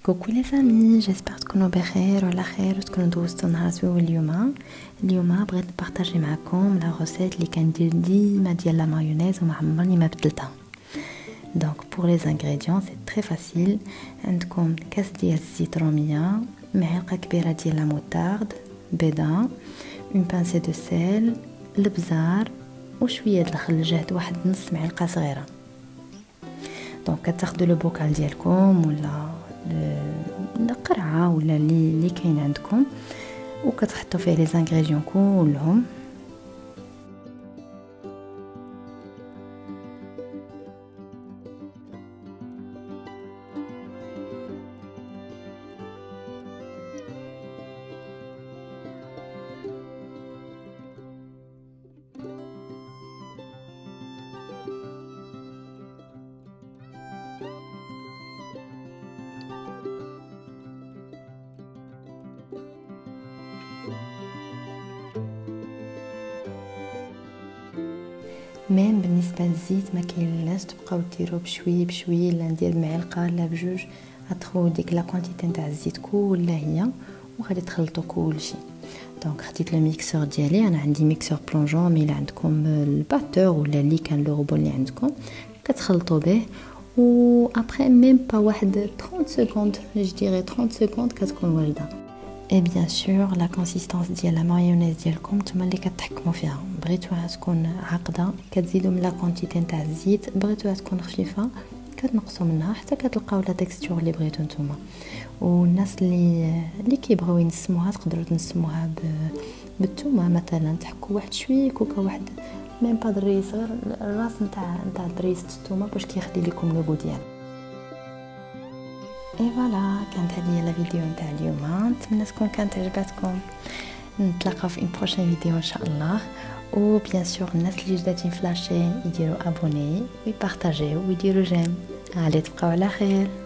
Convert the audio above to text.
كوكو لي زامي، جيسبر تكونوا بخير وعلى خير وتكونوا دوزتوا نهار زوين. اليوم بغيت نبارطاجي معكم لا روسيت اللي كندير ديما ديال لا مايونيز وما عمرني ما بدلتها. دونك بور لي انغريديون سي تري فاسيل. عندكم كاس ديال الزيت روميه، معلقه كبيره ديال لا موتارد، بيضه، اون بانسي دو سيل، البزار وشويه د الخل جهد واحد نص معلقه صغيره. دونك كتاخذوا لو بوكال ديالكم ولا القرعه ولا اللي كاين عندكم وكتحطوا فيه لي زانغريديون كلهم. ميم بالنسبه للزيت ما كاينلاش تبقاو ديروه بشويه بشويه، لا ندير معلقه لا بجوج، غتخوي ديك لا كونتيتي نتاع الزيت كلها هي وغادي تخلطوا كلشي. دونك خديت لو ميكسور ديالي، انا عندي ميكسور بلونجون، مي الا عندكم الباتور ولا اللي كان لو روبو اللي عندكم كتخلطوا به. و ابري ميم با واحد 30 سكوند، جو ديري 30 سكوند كتكون واجده. اي بيان سور لا كونسيستانس ديال لا مايونيز ديالكم نتوما اللي كتحكموا فيها. بغيتوها تكون عاقده كتزيدوا من لا كونتيتي نتاع الزيت، بغيتوها تكون خفيفه كتنقصوا منها حتى كتلقاو لا تيكستور اللي بغيتو نتوما. والناس اللي كيبغيو ينسموها تقدروا تنسموها بالثومه مثلا، تحكوا واحد شويه كوكا واحد ميم با دري صغير الراس نتاع دريسه الثومه باش كيخلي لكم لو غو ديال. اي فوالا، كانت هذه لا فيديو نتاع اليوم، نتمنى تكون كانت عجبتكم. نتلاقاو في بروشين فيديو ان شاء الله. و بيان سور الناس اللي جدادين في لاشين يديروا ابوني ويبارطاجيو ويديروا جيم. علي تبقاو على خير.